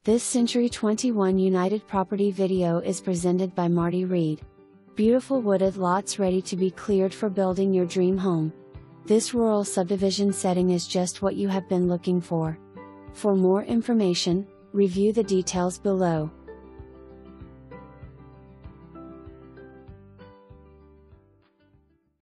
This Century 21 United Property video is presented by Marty Reed. Beautiful wooded lots ready to be cleared for building your dream home. This rural subdivision setting is just what you have been looking for. For more information, review the details below.